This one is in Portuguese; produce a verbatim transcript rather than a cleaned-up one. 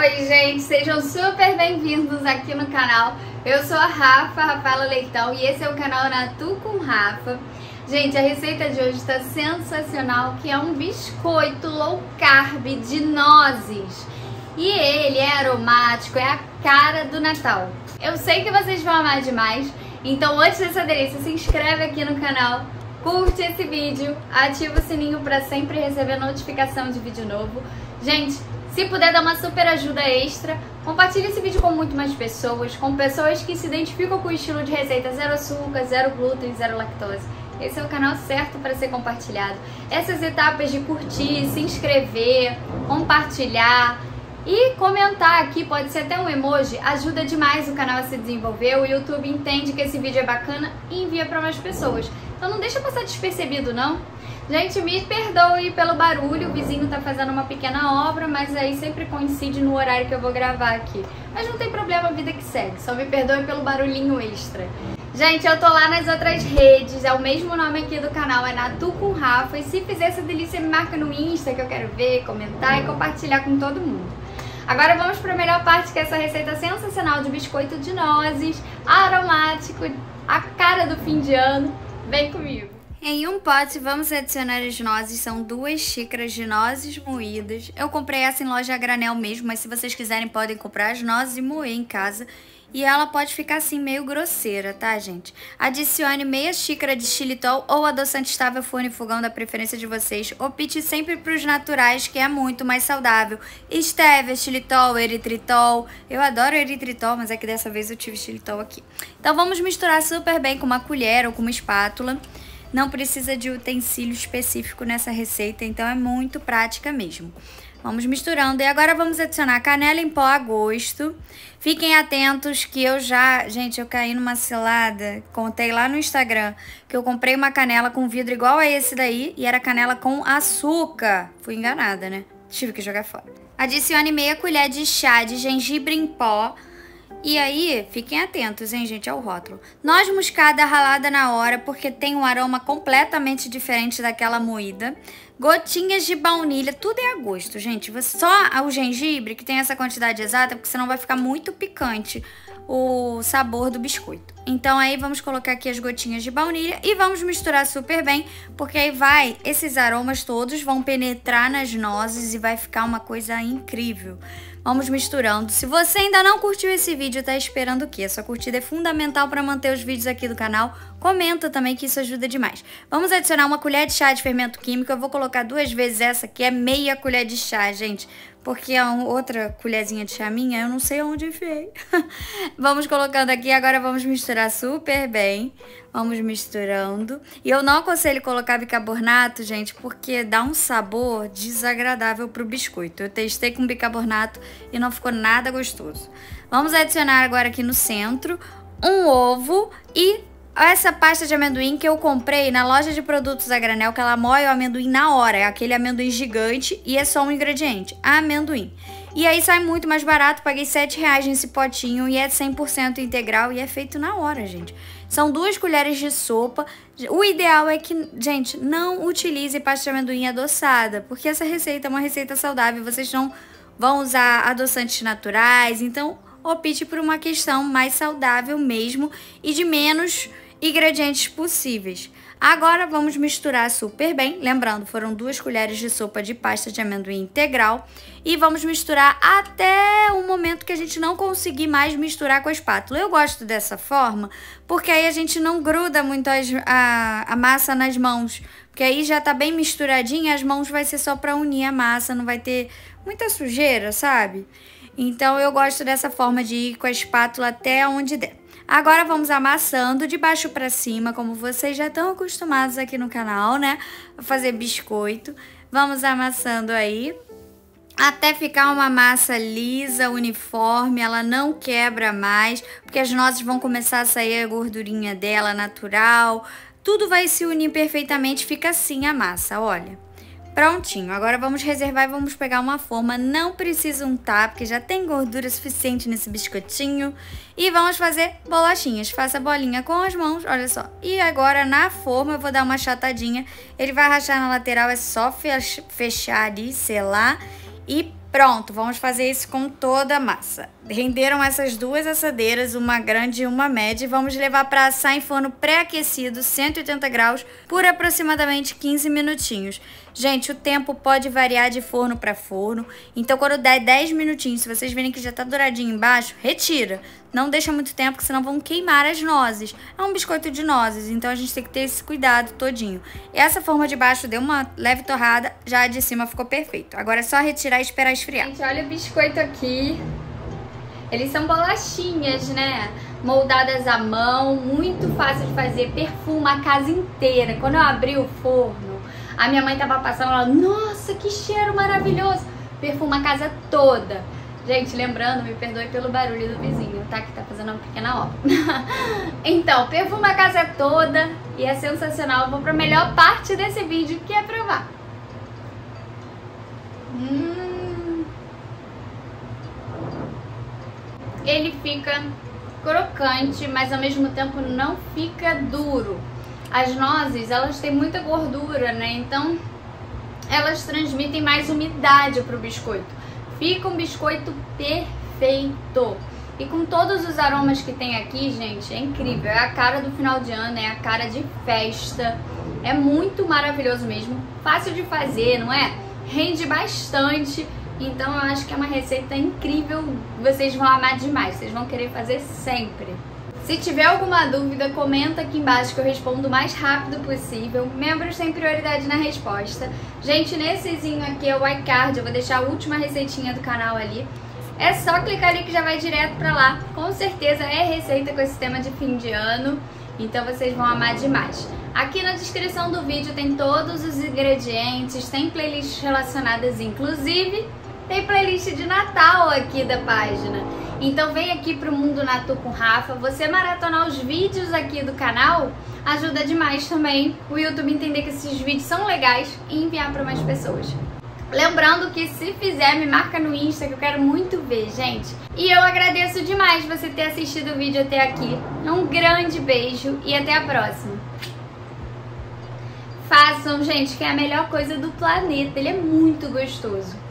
Oi gente, sejam super bem-vindos aqui no canal. Eu sou a Rafa, Rafaela Leitão, e esse é o canal Natu com Rafa. Gente, a receita de hoje está sensacional, que é um biscoito low carb de nozes. E ele é aromático, é a cara do Natal. Eu sei que vocês vão amar demais, então antes dessa delícia, se inscreve aqui no canal, curte esse vídeo, ativa o sininho para sempre receber notificação de vídeo novo. Gente, se puder dar uma super ajuda extra, compartilhe esse vídeo com muito mais pessoas, com pessoas que se identificam com o estilo de receita zero açúcar, zero glúten, zero lactose. Esse é o canal certo para ser compartilhado. Essas etapas de curtir, se inscrever, compartilhar e comentar aqui, pode ser até um emoji, ajuda demais o canal a se desenvolver. O YouTube entende que esse vídeo é bacana e envia para mais pessoas. Então não deixa passar despercebido, não. Gente, me perdoe pelo barulho, o vizinho tá fazendo uma pequena obra, mas aí sempre coincide no horário que eu vou gravar aqui. Mas não tem problema, a vida que segue, só me perdoe pelo barulhinho extra. Gente, eu tô lá nas outras redes, é o mesmo nome aqui do canal, é Natu com Rafa. E se fizer essa delícia, me marca no Insta, que eu quero ver, comentar e compartilhar com todo mundo. Agora vamos para a melhor parte, que é essa receita sensacional de biscoito de nozes, aromático, a cara do fim de ano. Vem comigo! Em um pote vamos adicionar as nozes, são duas xícaras de nozes moídas. Eu comprei essa em loja a granel mesmo, mas se vocês quiserem podem comprar as nozes e moer em casa. E ela pode ficar assim meio grosseira, tá, gente? Adicione meia xícara de xilitol ou adoçante estável forno e fogão da preferência de vocês. Opte sempre para os naturais, que é muito mais saudável. Estévia, xilitol, eritritol. Eu adoro eritritol, mas é que dessa vez eu tive xilitol aqui. Então vamos misturar super bem com uma colher ou com uma espátula. Não precisa de utensílio específico nessa receita, então é muito prática mesmo. Vamos misturando e agora vamos adicionar canela em pó a gosto. Fiquem atentos que eu já... Gente, eu caí numa cilada, contei lá no Instagram, que eu comprei uma canela com vidro igual a esse daí e era canela com açúcar. Fui enganada, né? Tive que jogar fora. Adicione meia colher de chá de gengibre em pó. E aí, fiquem atentos, hein, gente, ao rótulo. Noz moscada ralada na hora, porque tem um aroma completamente diferente daquela moída. Gotinhas de baunilha, tudo é a gosto, gente. Só o gengibre que tem essa quantidade exata, porque senão vai ficar muito picante o sabor do biscoito. Então aí vamos colocar aqui as gotinhas de baunilha e vamos misturar super bem, porque aí vai, esses aromas todos vão penetrar nas nozes e vai ficar uma coisa incrível. Vamos misturando. Se você ainda não curtiu esse vídeo, tá esperando o quê? A sua curtida é fundamental para manter os vídeos aqui do canal. Comenta também que isso ajuda demais. Vamos adicionar uma colher de chá de fermento químico. Eu vou colocar duas vezes essa, que é meia colher de chá, gente. Porque a outra colherzinha de chá minha, eu não sei onde veio. Vamos colocando aqui, agora vamos misturar super bem. Vamos misturando. E eu não aconselho colocar bicarbonato, gente, porque dá um sabor desagradável pro biscoito. Eu testei com bicarbonato e não ficou nada gostoso. Vamos adicionar agora aqui no centro um ovo e essa pasta de amendoim que eu comprei na loja de produtos a granel, que ela moe o amendoim na hora. É aquele amendoim gigante e é só um ingrediente, amendoim. E aí sai muito mais barato, paguei sete reais nesse potinho e é cem por cento integral e é feito na hora, gente. São duas colheres de sopa. O ideal é que, gente, não utilize pasta de amendoim adoçada, porque essa receita é uma receita saudável, vocês não vão usar adoçantes naturais, então opte por uma questão mais saudável mesmo e de menos ingredientes possíveis. Agora vamos misturar super bem, lembrando, foram duas colheres de sopa de pasta de amendoim integral e vamos misturar até o momento que a gente não conseguir mais misturar com a espátula. Eu gosto dessa forma porque aí a gente não gruda muito as, a, a massa nas mãos, porque aí já tá bem misturadinha, as mãos vai ser só para unir a massa, não vai ter muita sujeira, sabe? Então eu gosto dessa forma de ir com a espátula até onde der. Agora vamos amassando de baixo para cima, como vocês já estão acostumados aqui no canal, né? A fazer biscoito. Vamos amassando aí até ficar uma massa lisa, uniforme, ela não quebra mais, porque as nozes vão começar a sair a gordurinha dela natural. Tudo vai se unir perfeitamente, fica assim a massa, olha. Prontinho, agora vamos reservar e vamos pegar uma forma, não precisa untar, porque já tem gordura suficiente nesse biscoitinho. E vamos fazer bolachinhas, faça bolinha com as mãos, olha só. E agora na forma eu vou dar uma achatadinha, ele vai rachar na lateral, é só fechar ali, selar e Pronto, vamos fazer isso com toda a massa. Renderam essas duas assadeiras, uma grande e uma média, e vamos levar para assar em forno pré-aquecido, cento e oitenta graus, por aproximadamente quinze minutinhos. Gente, o tempo pode variar de forno para forno, então quando der dez minutinhos, se vocês verem que já tá douradinho embaixo, retira. Não deixa muito tempo, porque senão vão queimar as nozes. É um biscoito de nozes, então a gente tem que ter esse cuidado todinho. Essa forma de baixo deu uma leve torrada, já a de cima ficou perfeito. Agora é só retirar e esperar esfriar. Gente, olha o biscoito aqui. Eles são bolachinhas, né? Moldadas à mão, muito fácil de fazer, perfuma a casa inteira. Quando eu abri o forno, a minha mãe tava passando, ela, nossa, que cheiro maravilhoso. Perfuma a casa toda. Gente, lembrando, me perdoe pelo barulho do vizinho, tá? Que tá fazendo uma pequena obra. Então, perfuma a casa toda e é sensacional. Eu vou pra melhor parte desse vídeo, que é provar. Hum. Ele fica crocante, mas ao mesmo tempo não fica duro. As nozes, elas têm muita gordura, né? Então, elas transmitem mais umidade pro biscoito. Fica um biscoito perfeito. E com todos os aromas que tem aqui, gente, é incrível. É a cara do final de ano, é a cara de festa. É muito maravilhoso mesmo. Fácil de fazer, não é? Rende bastante. Então eu acho que é uma receita incrível. Vocês vão amar demais. Vocês vão querer fazer sempre. Se tiver alguma dúvida, comenta aqui embaixo que eu respondo o mais rápido possível. Membros têm prioridade na resposta. Gente, nessezinho aqui é o iCard, eu vou deixar a última receitinha do canal ali. É só clicar ali que já vai direto pra lá. Com certeza é receita com esse tema de fim de ano, então vocês vão amar demais. Aqui na descrição do vídeo tem todos os ingredientes, tem playlists relacionadas, inclusive tem playlist de Natal aqui da página. Então vem aqui pro Mundo Natu com Rafa. Você maratonar os vídeos aqui do canal ajuda demais também o YouTube entender que esses vídeos são legais e enviar para mais pessoas. Lembrando que se fizer, me marca no Insta que eu quero muito ver, gente. E eu agradeço demais você ter assistido o vídeo até aqui. Um grande beijo e até a próxima. Façam, gente, que é a melhor coisa do planeta. Ele é muito gostoso.